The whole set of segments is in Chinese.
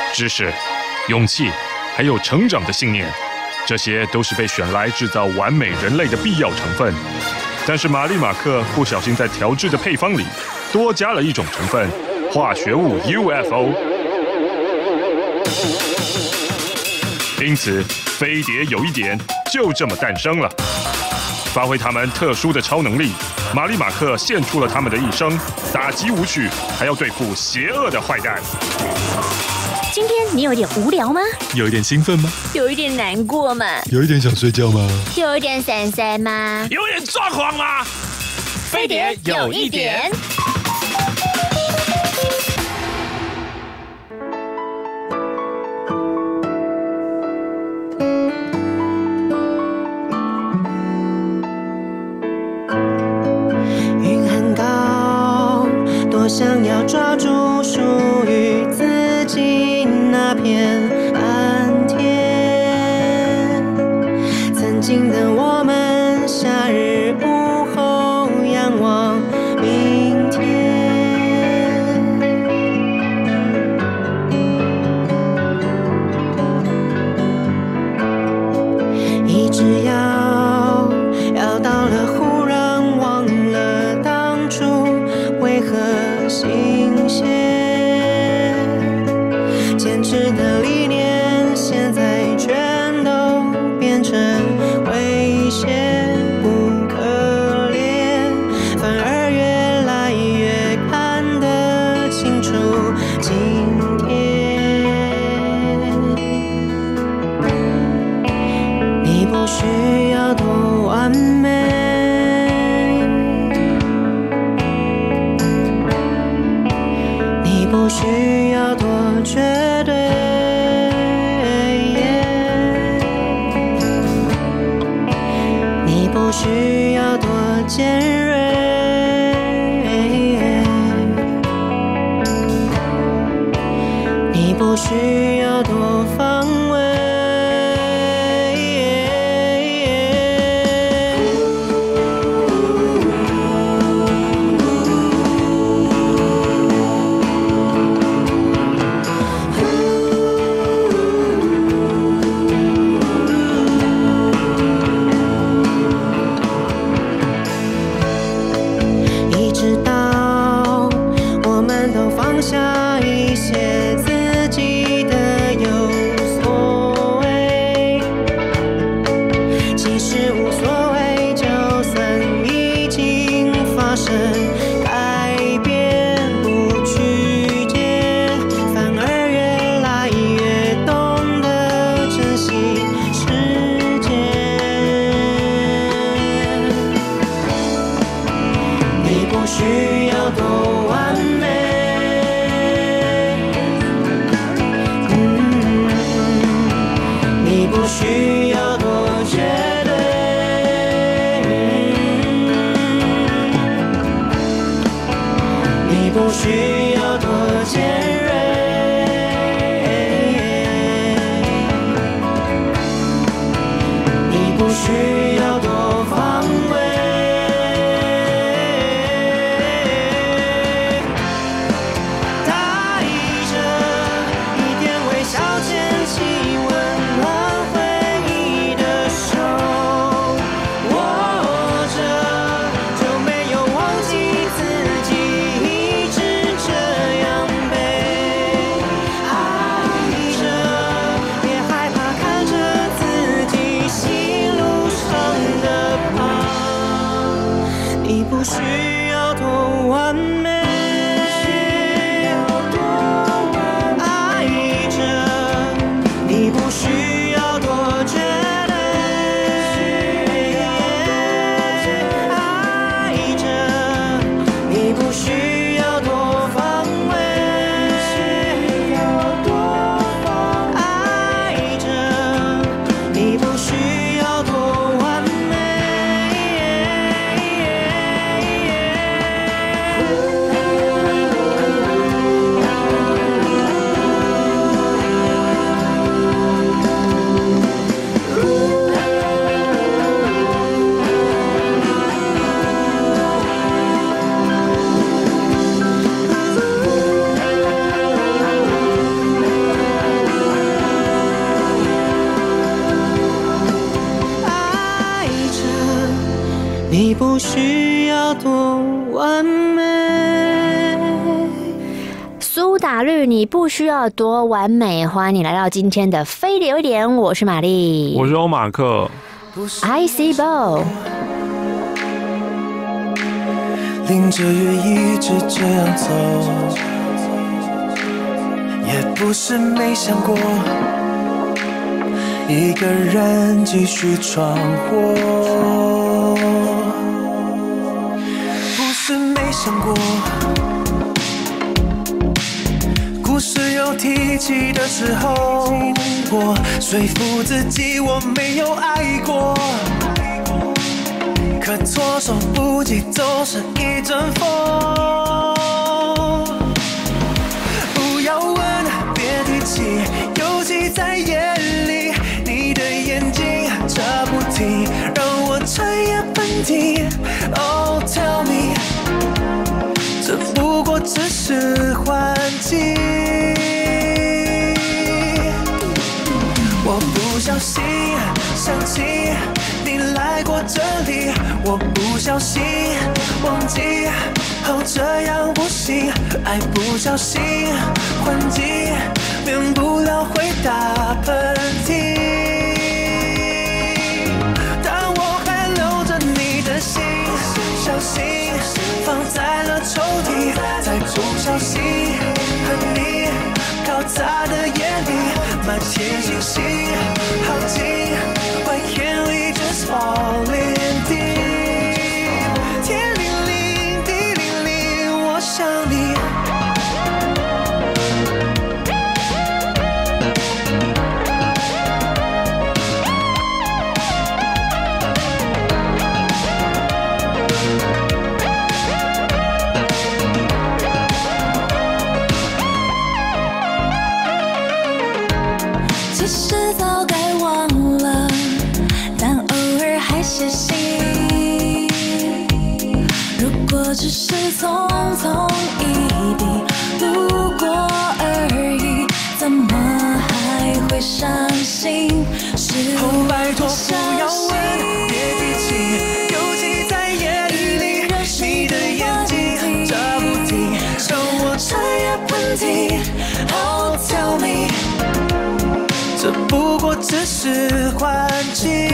知识、勇气，还有成长的信念，这些都是被选来制造完美人类的必要成分。但是玛丽马克不小心在调制的配方里多加了一种成分——化学物 UFO。因此，飞碟有一点就这么诞生了。发挥他们特殊的超能力，玛丽马克献出了他们的一生，打击舞曲，还要对付邪恶的坏蛋。 今天你有点无聊吗？ 有一点兴奋吗？ 有一点难过吗？ 有一点想睡觉吗？ 有一点散散吗？ 有点抓狂吗？ 飞碟有一点。 云很高，多想要抓住属于自己那片蓝天。曾经的我们，夏日午后仰望明天。一直要到了，忽然忘了当初为何新鲜。坚持的理念，现在全都变成危险，不可怜，反而越来越看得清楚今天。你不需要多完美，你不需要多绝对，你不需要多尖锐，你不需要多防卫。一直到我们都放下一些自己的有所谓，其实无所谓，就算已经发生，改变不去接，反而越来越懂得珍惜时间。你不需要多完美，你不需要多绝对，你不需要多尖锐，你不需要多防卫。带着一点微笑，牵起温暖回忆的手，握着就没有忘记自己，一直这需要多完美。 苏打绿，你不需要多完美。欢迎你来到今天的飞流一点，我是玛丽， 我是欧马克。 IC Ball， 淋着雨一直这样走，也不是没想过一个人继续闯祸，不是没想过故事有提起的时候，我说服自己我没有爱过，可措手不及总是一阵风。不要问，别提起，尤其在夜里，你的眼睛这不停让我彻夜喷嚏。Oh tell me， 这不过只是幻境。我不小心想起你来过这里，我不小心忘记，哦这样不行，爱不小心换季，免不了会打喷嚏。但我还留着你的心，小心放在了抽屉，再不小心和你搞砸的夜里，满天星星好近 ，Why can't we just fall in deep？ 天灵灵，地灵灵，我想你。 其实早该忘了，但偶尔还是心。如果只是匆匆一笔路过而已，怎么还会伤心？是哦，拜托不要问，别提起，尤其在夜里，你的眼睛这不停让我彻夜喷嚏。Oh tell me， 这不过只是幻境。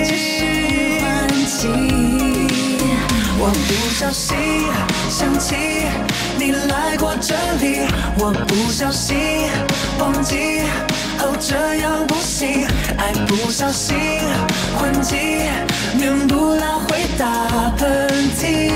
我不小心想起你来过这里，我不小心忘记，哦这样不行，爱不小心换季，免不了会打喷嚏。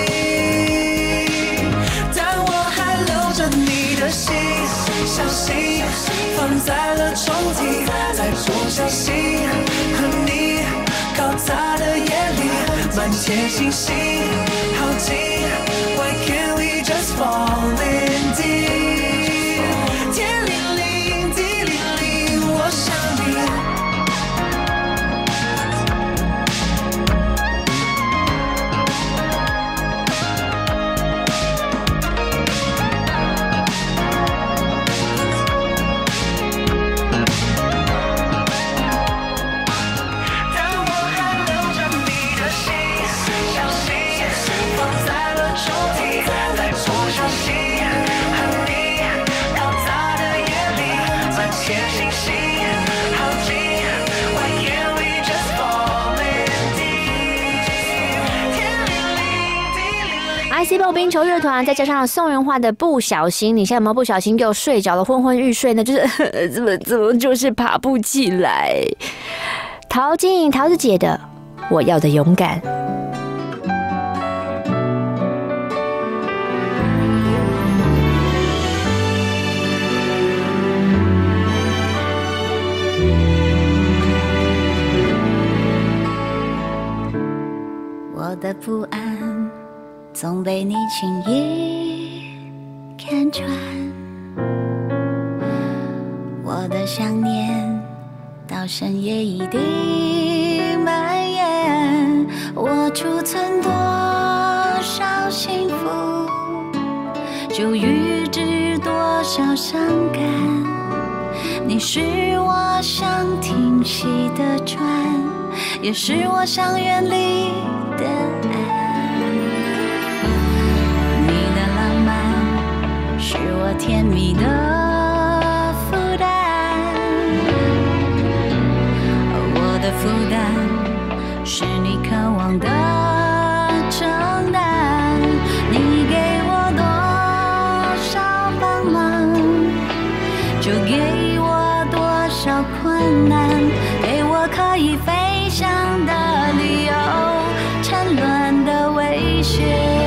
但我还留着你的心，小心放在了抽屉，再不小心和你搞砸的夜里，满天星星好近 ，Why can't we just fall in deep？ 天灵灵，地灵灵，我想你。 IC Ball 冰球乐团，再加上宋元化的不小心，你现在有没有不小心又睡着了，昏昏欲睡呢？就是怎么就是爬不起来？陶晶莹桃子姐的《我要的勇敢》。 我的不安总被你轻易看穿，我的想念到深夜一定蔓延，我储存多少幸福，就预知多少伤感。你是我想停息的船， 也是我想远离的岸。你的浪漫是我甜蜜的负担，我的负担是你渴望的承担。你给我多少帮忙，就给我多少困难，给我可以飞翔的理由，沉沦的威胁。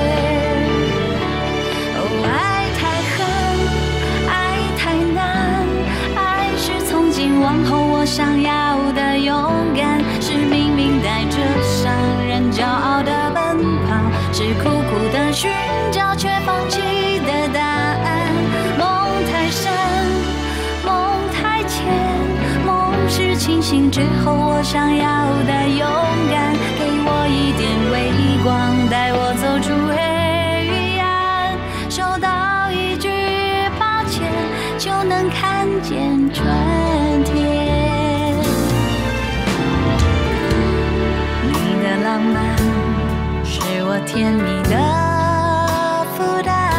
爱太狠，爱太难，爱是从今往后我想要的勇敢，是明明带着伤人骄傲的奔跑，是苦苦的寻找却放弃的答案。梦太深，梦太浅，梦是清醒之后我想要的勇敢，给我一点微光，带我走出黑与暗，收到一句抱歉就能看见春天。你的浪漫是我甜蜜的负担，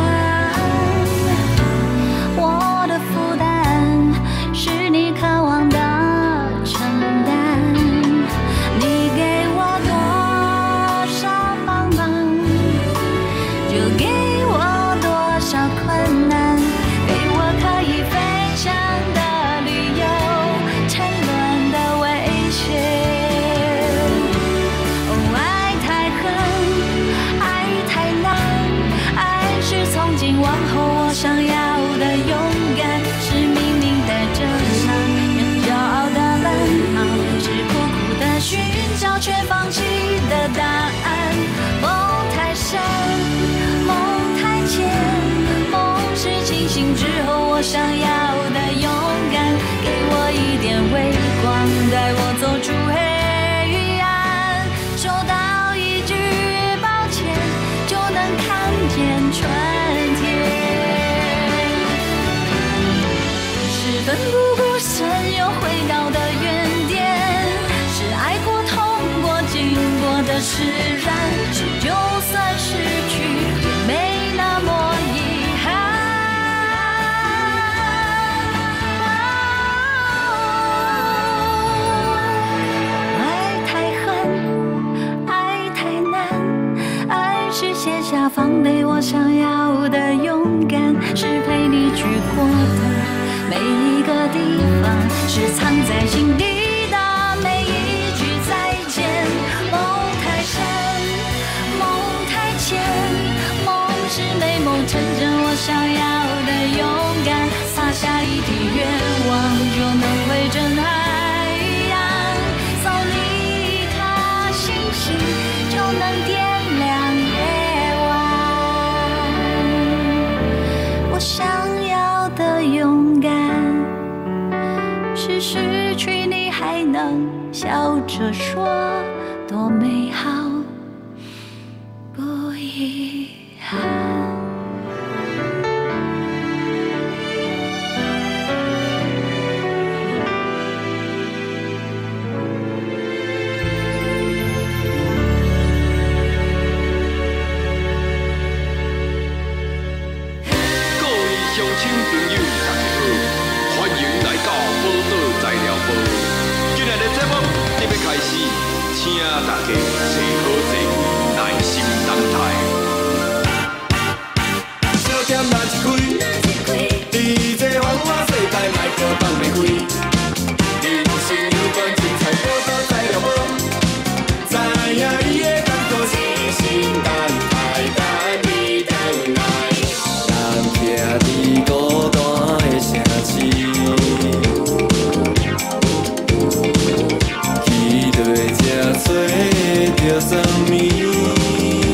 我的负担是你渴望的承担。你给我多少帮忙，就给我多少困难，给我可以飞翔的理由，沉沦的威胁。爱太狠，爱太难，爱是从今往后我想要的勇敢，是明明带着伤人骄傲的奔跑，是苦苦的寻找却放弃的答案。梦太深，梦太浅，梦是清醒之后我想要的勇敢，给我一点微光，带我走出黑与暗，收到一句抱歉就能看见春天。是奋不顾身又回到的原点，是爱过痛过经过的释然，是就算失去也没那么遗憾。爱太狠，爱太难，爱是卸下防备我想要的勇敢，是陪你去过的每一个地方，是藏在心底的每一句再见。梦太深，梦太浅，梦是美梦成真我想要的勇敢，洒下一滴愿望就能会真海一样，送你一颗星星就能点亮夜晚。我想要的勇敢，是失去你还能笑着说多美好，不遗憾。 各位乡亲朋友，大家好，欢迎来到宝岛材料包。今日的节目准备开始，请大家坐好坐位，耐心等待。小店若一开，DJ 黄花世界麦克放袂开。人生有关精彩，宝岛材料包。知影你的感觉，细心等待，等你等来。人徛伫孤单的城市，期待才找着什么？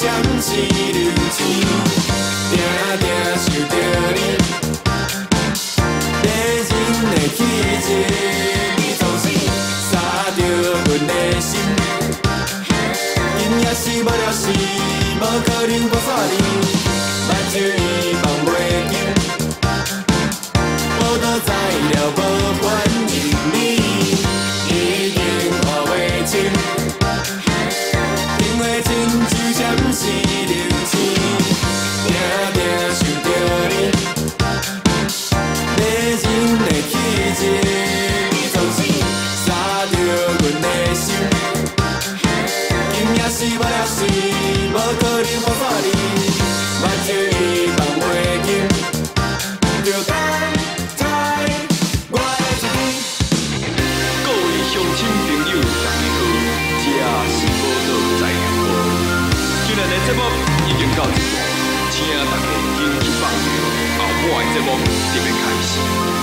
闪是流星，定定想着你，迷人的气质，你总是杀着阮的心。今夜是无了时，无可能无煞你，目睭伊放袂紧，无倒在了无反应你，已经看袂清。因为亲像闪是流星，定定想着你，迷人的气质，你总是杀着阮的心。今夜是无了时，无可能无煞你，目睭伊放袂紧，就等待我的一天。 各位乡亲朋友，大家好，这是报道在南部。今日的节目已经到这段，请大家继续放着，后半的节目特别开始。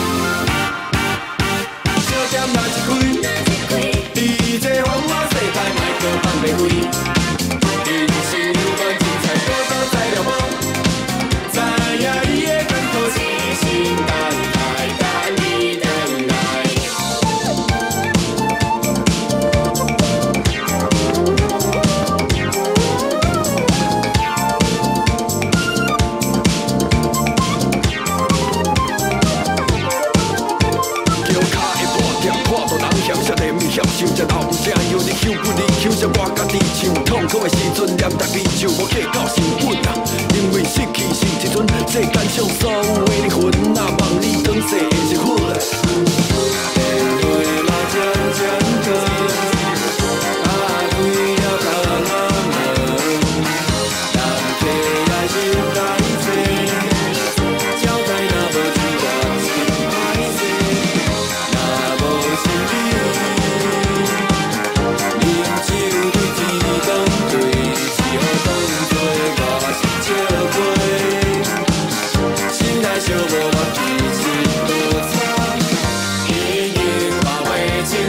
小店若一开，伫这繁华世界，莫搁放袂开。人生有关精彩，报道在了无？知影你的艰苦，一心等待，等你等来。 脚卡的大点，看到人嫌少地面享受，食老唔正药，你休不离休，说我家己唱。痛苦的时阵，念大悲咒，无计较成本啊。因为失去是一阵，世间上所有的魂啊，望你转世的一魂。 电话嘛渐渐过，打开了窗门，人客来心来坐，交代若无一个心歹势，若无心你，饮酒对天公对，只好当作我是笑话，心内想无我其实无差。已经看袂清，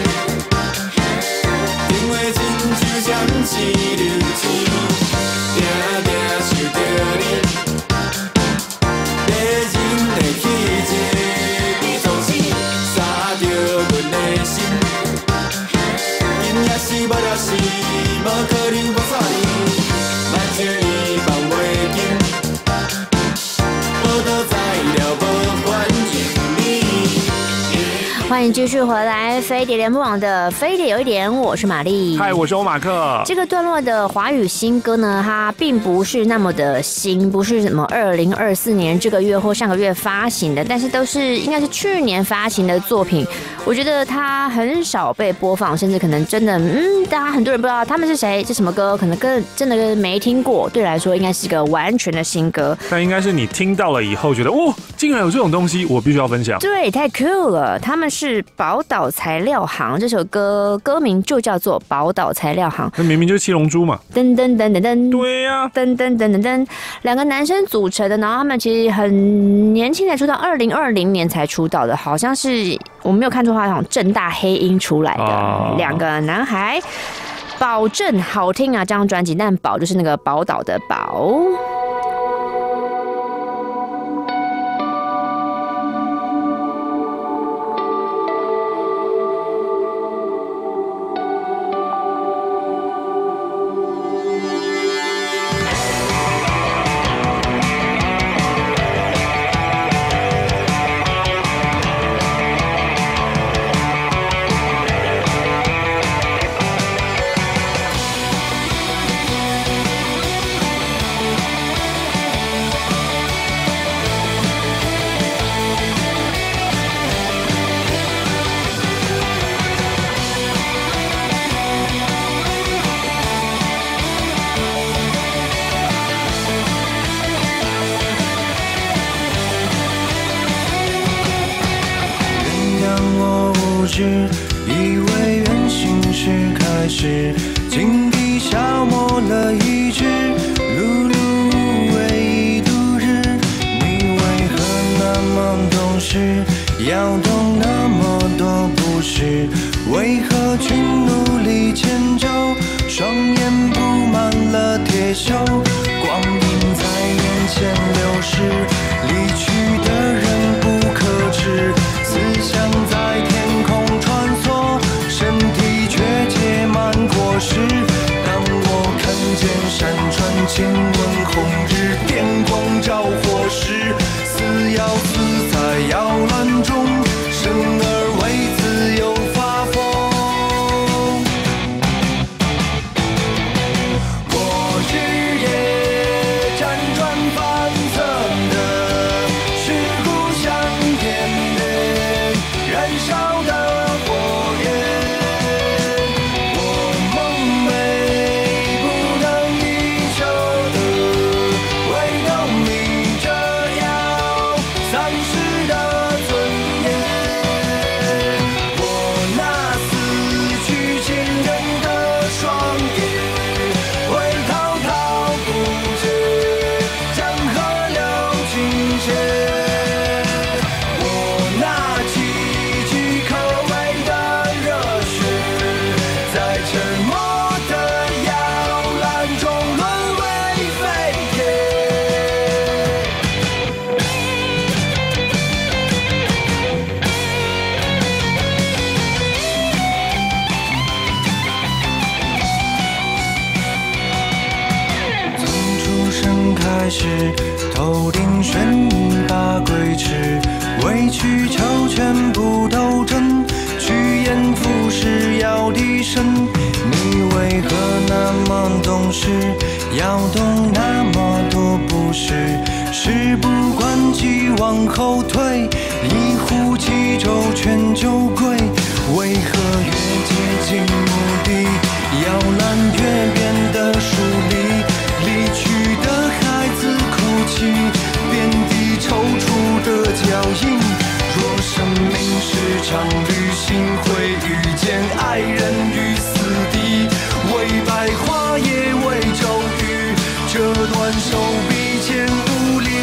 因为亲像闪是流星，定定想着你，迷人的气质，你总是杀着阮的心。今夜是无了时，无可能无煞你，目睭伊放袂紧，无倒在了无反应你。 欢迎继续回来，飞碟联播网的飞碟有一点，我是玛丽。 嗨，我是欧马克。 这个段落的华语新歌呢，它并不是那么的新，不是什么2024年这个月或上个月发行的，但是都是应该是去年发行的作品。我觉得它很少被播放，甚至可能真的，大家很多人不知道他们是谁，是什么歌，可能真的没听过。对我来说，应该是一个完全的新歌。 但应该是你听到了以后觉得，哦，竟然有这种东西，我必须要分享。 对，太 cool 了！他们是宝岛材料行，这首歌歌名就叫做《宝岛材料行》。 那明明就是七龙珠嘛。 噔噔噔噔噔， 对呀、 噔噔噔噔噔，两个男生组成的，然后他们其实很年轻才出道，2020年才出道的，好像是我没有看错，好像正大黑鹰出来的两个男孩。保证好听啊，这张专辑，但宝就是那个宝岛的宝。 接受，光阴在眼前流逝，离去的人不可知，思想在天空穿梭，身体却结满果实。当我看见山川亲吻红日，电光照火时，似要死在摇篮中，生而为自由发疯。我日夜辗转反侧的是故乡田野燃烧的火焰，我梦寐不能依旧的，唯独你这要丧失的尊严。我那死去亲人的双眼，会滔滔不绝，将河流倾泻。我那几句可畏的热血，在沉默的摇篮中沦为飞天。从出生开始，头顶悬一把鬼尺，委曲求全不斗争，趋炎附势要低声。你为何那么懂事，要懂那么多不是？事不关己往后退，一呼几周全就归。为何越接近目的，摇篮越变得疏离？离去的孩子哭泣，遍地抽搐的脚印。若生命是场旅行，会遇见爱人于死地，为白花也为骤雨，这段手臂间无力。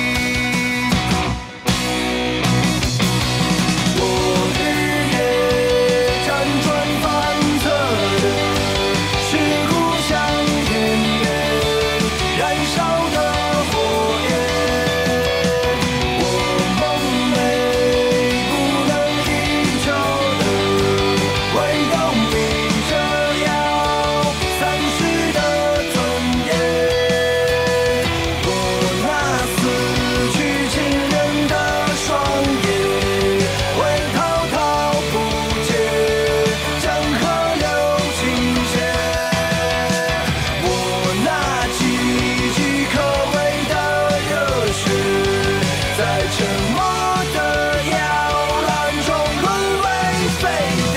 我日夜辗转反侧的是故乡田野燃烧的火焰，我梦寐不能依旧的，唯独你这要丧失的尊严。我那死去亲人的双眼，会滔滔不绝，将河流倾泻。我那几句可畏的热血，在沉默的摇篮中沦为飞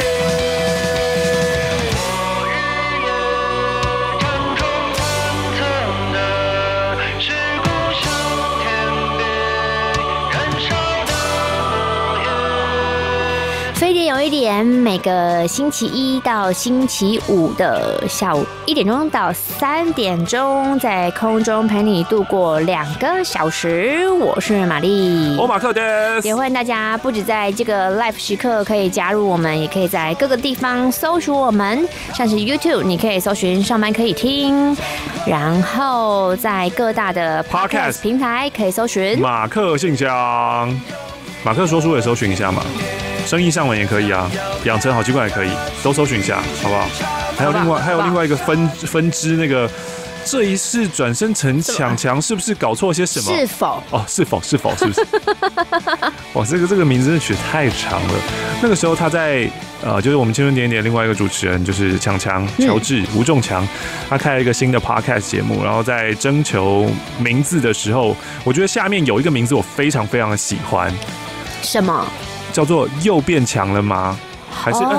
碟。我日夜辗转反侧的是故乡田野燃烧的火焰。 飞碟有一点，每个星期一到星期五的下午1点钟到3点钟，在空中陪你度过2个小时。我是玛丽， 欧马克的也欢迎大家不止在这个 live 时刻可以加入我们，也可以在各个地方搜寻我们，像是 YouTube 你可以搜寻上班可以听，然后在各大的 Podcast 平台可以搜寻马克信箱，马克说书也搜寻一下嘛，生意上文也可以啊，养成好习惯也可以，都搜寻一下，好不好？还有另外一个分支那个。这一世转生成强，是不是搞错些什么？ 是否？ 哦，是否？是不是？哇，这个名字真的取得太长了。那个时候他在就是我们青春点点另外一个主持人就是强乔治吴仲强，他开了一个新的 podcast 节目，然后在征求名字的时候，我觉得下面有一个名字我非常非常的喜欢， 什么？ 叫做又变强了吗？还是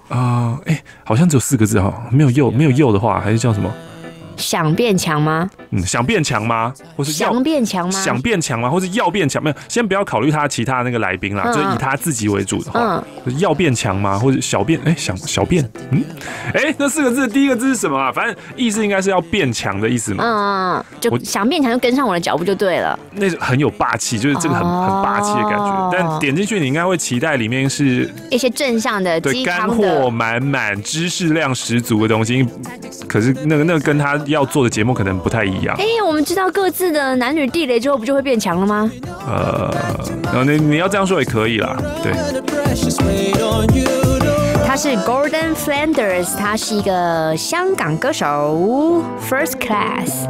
好像只有4个字哈，没有又的话，还是叫什么？ 想变强吗？ 想变强吗？或是想变强吗？ 想变强吗？或是要变强？没有，先不要考虑他其他那个来宾啦，就是以他自己为主的话，要变强吗？或者小变？小变？那4个字的第一个字是什么啊？反正意思应该是要变强的意思嘛。 就想变强就跟上我的脚步就对了。 那很有霸气，就是这个很霸气的感觉。但点进去你应该会期待里面是一些正向的、 对干货满满、知识量十足的东西。可是那个跟他要做的节目可能不太一样。 我们知道各自的男女地雷之后，不就会变强了吗？ 你要这样说也可以啦，对。 他是 Gordon Flanders， 他是一个香港歌手 ，First Class。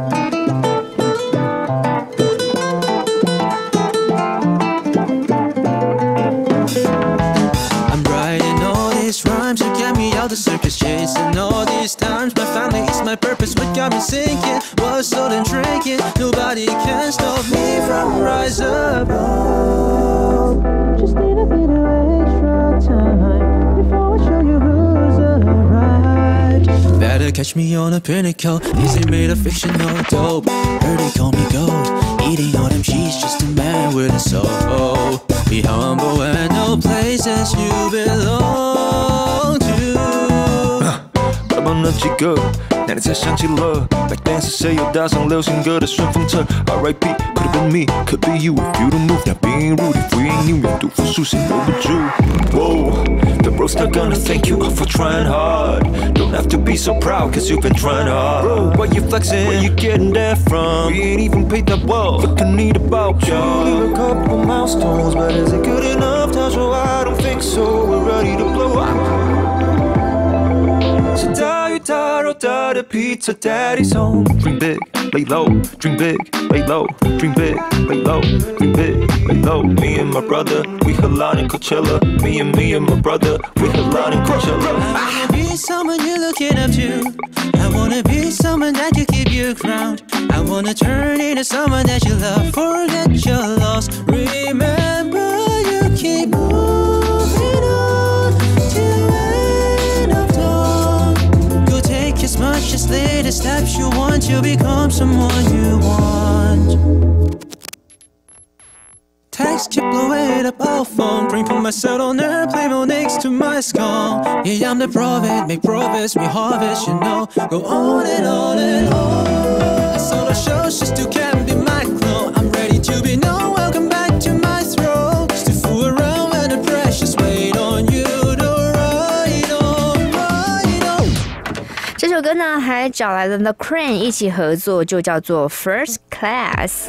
Rhymes that get me out the circus, chasing all these times. My family is my purpose, what got me sinking was soul and drinking. Nobody can stop me from rise above. Just need a bit of extra time before I show you who's arrived. Better catch me on a pinnacle. This ain't made of fictional dope. Heard they call me gold. Eating all them cheese, just a man with a soul. Be humble and no places you belong to. 那几个，那你才想起了 Back then 是谁又搭上流行歌的顺风车 R.I.P. Could have been me, could be you if you don't move. Now being rude if we ain't new. 愿赌服输谁留不住 Whoa, the bro's not gonna thank you for trying hard. Don't have to be so proud cause you've been trying hard. Bro, why you flexing? Where you getting that from? We ain't even paid that well. What can need about you? Leave a couple milestones, but is it good enough? Tell you I don't think so. We're ready to blow up. So Taro the pizza daddy's home. Dream big, lay low, dream big, lay low, dream big, lay low, dream big, lay low. Me and my brother, we Halal in Coachella. Me and my brother, we Halal in Coachella. I wanna be someone you're looking up to. I wanna be someone that you keep your ground. I wanna turn into someone that you love. Forget your loss. Remember you keep moving on till end of dawn. Go take as much as little steps you want to become someone you want. Text chip blowing up our phone. Bring for myself on airplane mode next to my skull. Yeah, I'm the prophet, make profits, we harvest, you know. Go on and on and on. I saw the shows just to can't be my clone. I'm ready to be known. Welcome back to my throne. Just to fool around when the precious weight on you to ride on, ride on. 这首歌呢，还找来了 The Crane 一起合作，就叫做 First Class。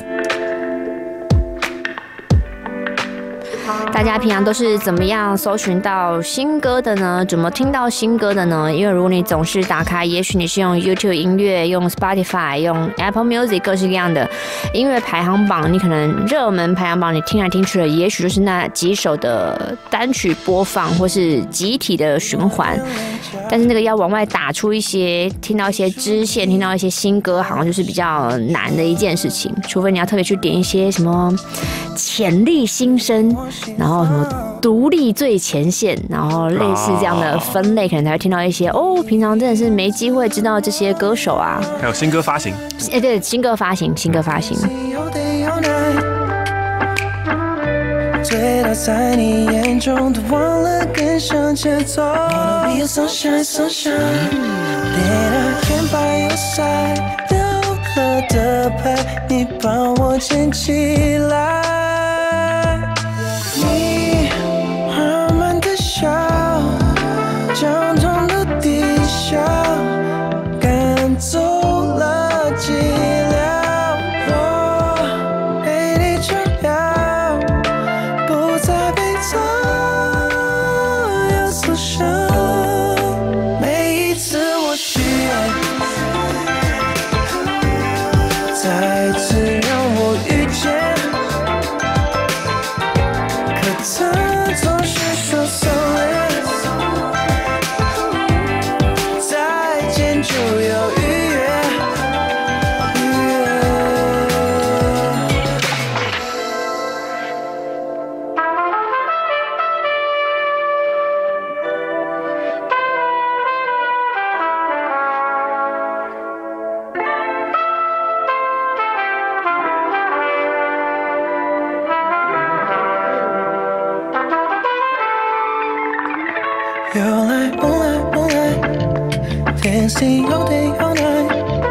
大家平常都是怎么样搜寻到新歌的呢？怎么听到新歌的呢？因为如果你总是打开，也许你是用 YouTube 音乐、用 Spotify、用 Apple Music 各式各样的音乐排行榜，你可能热门排行榜你听来听去的，也许就是那几首的单曲播放或是集体的循环。但是那个要往外打出一些，听到一些支线，听到一些新歌，好像就是比较难的一件事情。除非你要特别去点一些什么潜力新生，然后什么独立最前线，然后类似这样的分类，可能才会听到一些平常真的是没机会知道这些歌手啊。 还有新歌发行， 对，新歌发行。 醉倒在你眼中，都忘了跟上节奏。Wanna be a sunshine, sunshine. That I can by your side. 掉了的牌，你帮我捡起来。你缓慢的笑，将痛的抵消，赶走了寂寥。我陪你重要，不再被左右所伤。每一次我需要，再次让我遇见。 dancing all day all night。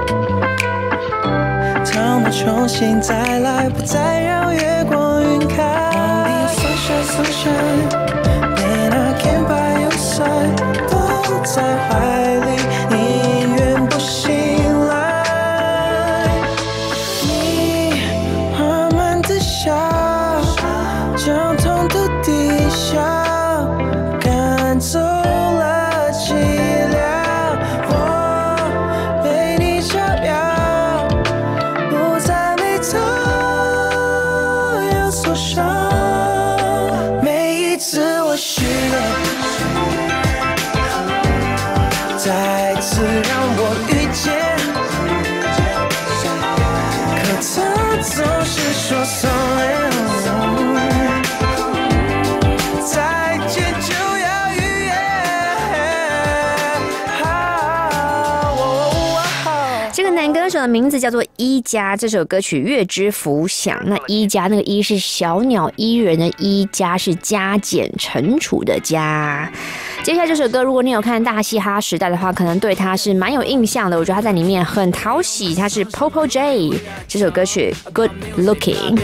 当我重新再来，不再让月光晕开。Only sunshine, sunshine, then I can't by your side。都在怀里，宁愿不醒来。你慢慢的笑，将痛都抵消，赶走了寂寥。我被你照耀，不再眉头有所伤。每一次我许愿，再次让我遇见，可他总是说送人。再见就要预约。 这个男歌手的名字叫做一家，这首歌曲《月之浮想》。那一家那个一是小鸟依人的一，家是加减乘除的加。接下来这首歌，如果你有看《大嘻哈时代》的话，可能对他是蛮有印象的。我觉得他在里面很讨喜，他是 Popo J。这首歌曲 Good Looking。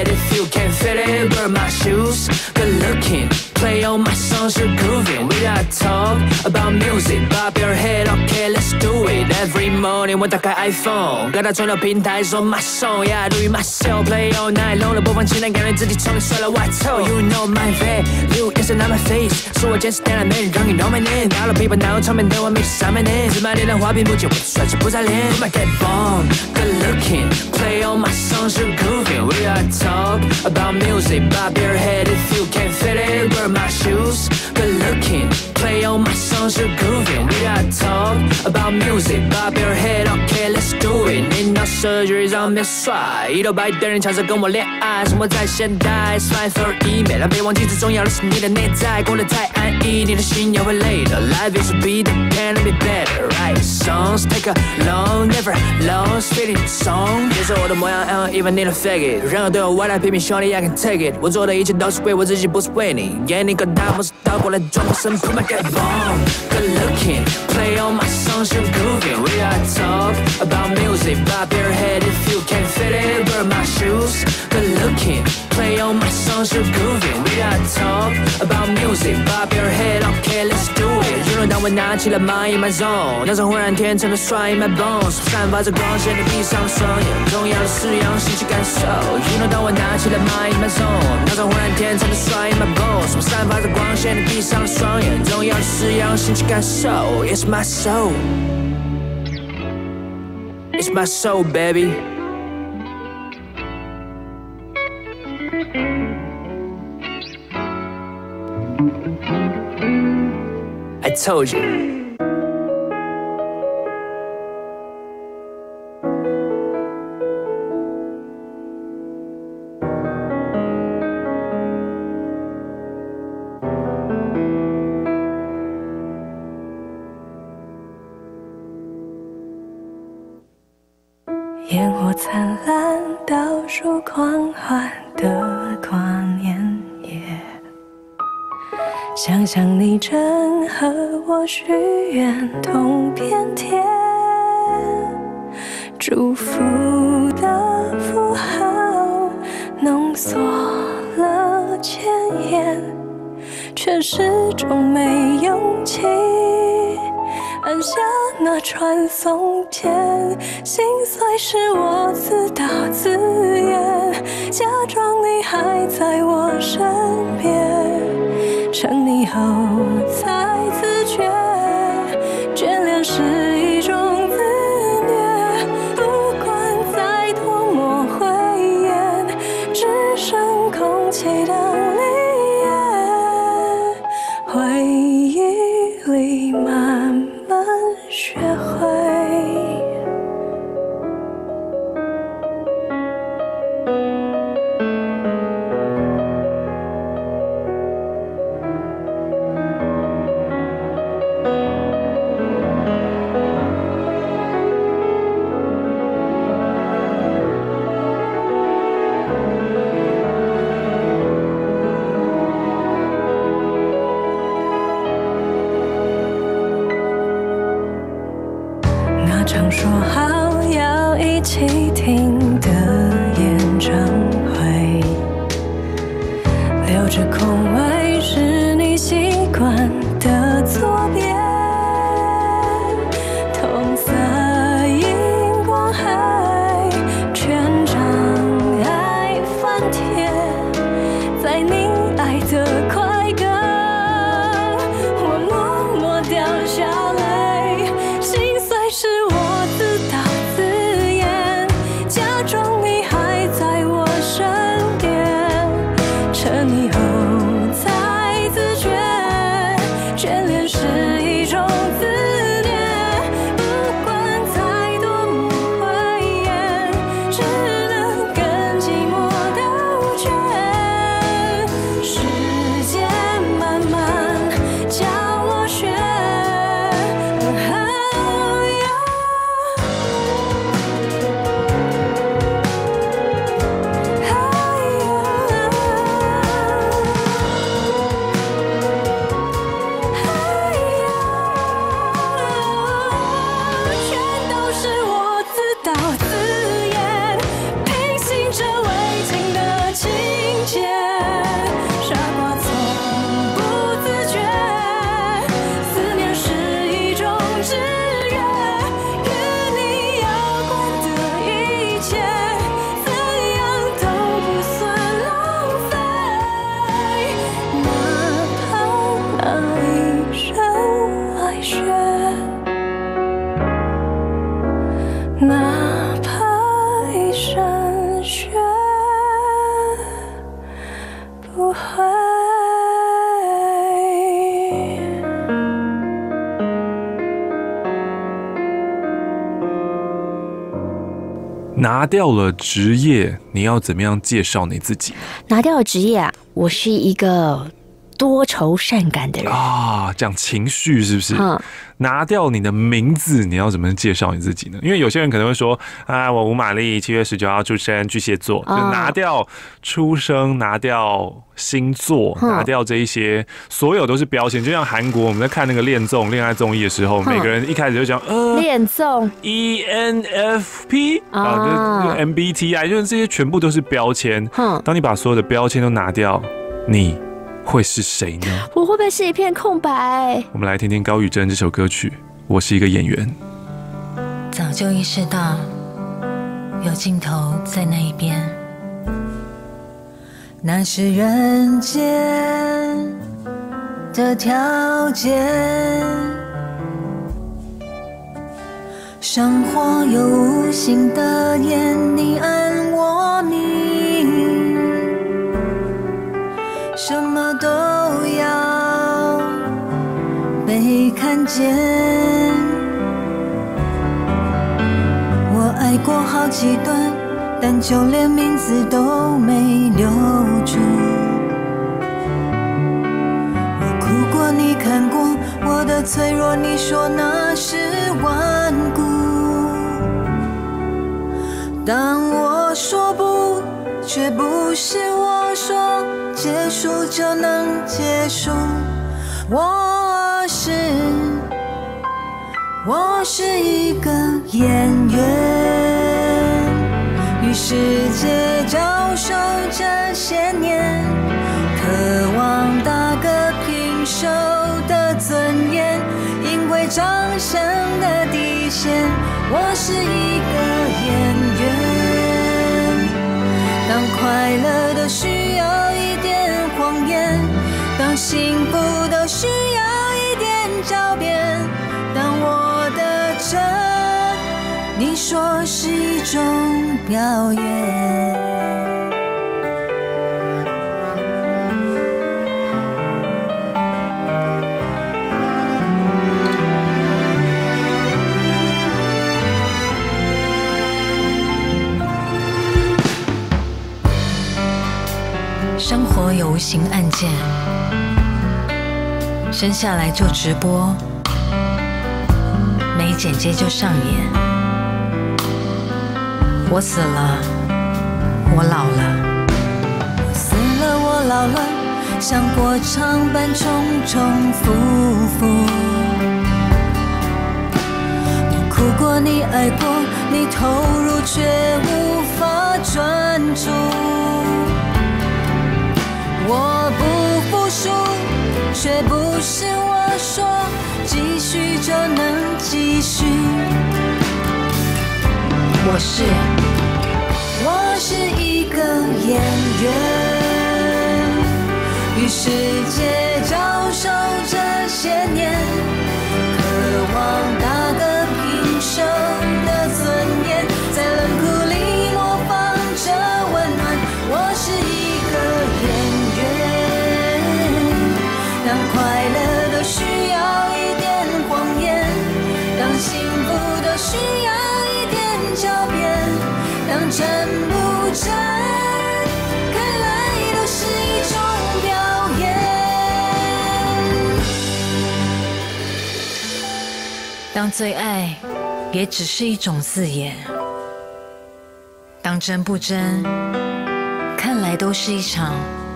Play on my songs, you're grooving. We gotta talk about music. Bob your head, okay, let's do it. Every morning 我打开 iPhone， 各大传流平台说 my song, yeah, do it myself. Play all night long 的播放清单，感觉自己从里甩了外套。You know my value, yes, not my face. 是我坚持点燃没人让你 know my name。拿了琵琶，拿了唱片，等我没上面呢。芝麻脸的花瓶不见，我的帅气不再练。My get bomb, good looking. Play all my songs, you're grooving. We gotta talk about music. Bob your head if you can't fit it. My shoes, good looking. Play all my songs, you're grooving. We gotta talk about music. Bob your head, okay, let's do it. 你脑设局让面帅，一头白的人抢着跟我恋爱。生活在现代 ，smile for email。但别忘记最重要的是你的内在，过得太安逸，你的心也会累的。Life is a beat, can be better. Right songs take a long, never lost feeling song。接受我的模样 ，even need a fake it。任何对我外来批评，兄弟 I can take it。我做的一切都是为我自己，不是为你。你个大拇指倒过来转过身 ，Put my get bomb, good looking. Play all my songs, you're grooving. We gotta talk about music. Bob your head if you can't fit it. Wear my shoes, good looking. Play all my songs, you're grooving. We gotta talk about music. Bob your head, okay, let's do it. You know 当我拿起了 my zone， 那种浑然天成的帅 in my bones， 散发着光线，你闭上双眼，重要的是用心去感受。You know 当我拿起了 my zone， 那种浑然天成的帅 in my bones。散发着光线，你闭上了双眼，重要的是要用心去感受。It's my soul, it's my soul, baby. I told you. 烟火灿烂，倒数狂欢的跨年夜。想象你正和我许愿同片天，祝福的符号浓缩了千言，却始终没勇气按下那传送键，心碎是我自导自演，假装你还在我身边，成你后才自觉，眷恋是一种自虐，不管再多么讳言，只剩空气的离烟，回忆里慢慢学会。 好要一起听的演唱会，留着空位是你习惯的左边，同色荧光海，全场爱翻天，在你爱的快歌，我默默掉下泪，心碎是我自导自演，假装你还在我身边，趁以后才自觉，眷恋是一种自恋，不管再多么会演，只能跟寂寞兜圈，时间慢慢教我学，全都是我自导自演，平行着违情的情节，傻瓜从不自觉，思念是一种制约，与你有关的一切，怎样都不算浪费，哪怕那一生爱学，哪怕一生学不会。 拿掉了职业，你要怎么样介绍你自己拿掉了职业啊，我是一个多愁善感的人。 啊？讲情绪是不是？拿掉你的名字，你要怎么介绍你自己呢？因为有些人可能会说，啊，我吴玛丽7月19号出生，巨蟹座，就拿掉出生，拿掉星座，拿掉这一些，所有都是标签。就像韩国我们在看那个恋爱综艺的时候，每个人一开始就讲恋综 ENFP 啊，就是 MBTI， 就是这些全部都是标签。当你把所有的标签都拿掉，你会是谁呢？ 我会不会是一片空白？ 我们来听听高宇珍这首歌曲《我是一个演员》。 早就意识到有尽头在那一边，那是人间的条件，生活有无形的眼，你暗我明，什么都要被看见。我爱过好几段，但就连名字都没留住。我哭过，你看过我的脆弱，你说那是顽固。当我说不，却不是我说结束就能结束。我是一个演员，与世界交手这些年，渴望打个平手的尊严，因为掌声的底线。我是一个演员，当快乐都需要一点谎言，当幸福都需要一点狡辩，当我的这你说是一种表演。生活有无形按键，生下来就直播，没剪接就上演。我死了，我老了，我死了，我老了，像过场般重重复复。我哭过， 过，你爱过，你投入却无法专注。我不服输，却不是我说继续就能继续。我是一个演员，与世界交手这些年，渴望打个平手的尊严，在冷酷里模仿着温暖。我是一个演员，当快乐都需要一点谎言，当幸福都需要一点狡辩，当真不真，看来都是一种表演。当最爱也只是一种字眼，当真不真，看来都是一场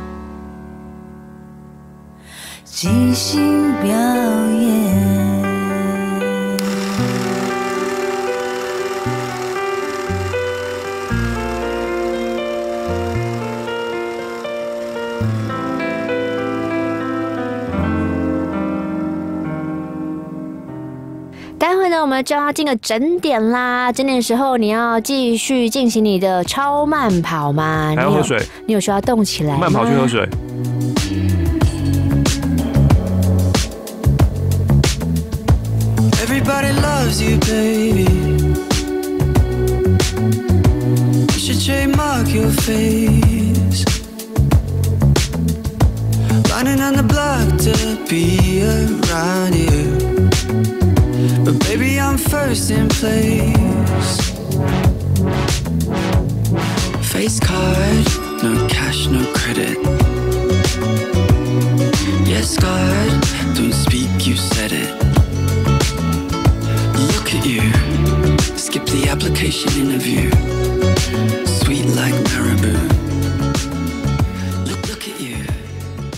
即兴表演。 待会呢，我们就要进个整点啦。整点的时候，你要继续进行你的超慢跑吗？ 还要喝水？ 你有需要动起来吗？ 慢跑去喝水。 Everybody loves you, baby. You should trademark your face. Lining on the block to be around you. But baby, I'm first in place. Face card, no cash, no credit. Yes, God, don't speak, you said it. Look at you, skip the application interview. Sweet like